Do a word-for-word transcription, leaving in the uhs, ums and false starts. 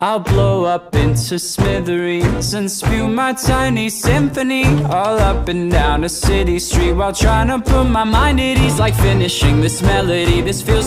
I'll blow up into smithereens and spew my tiny symphony all up and down a city street while trying to put my mind at ease. Like finishing this melody, this feels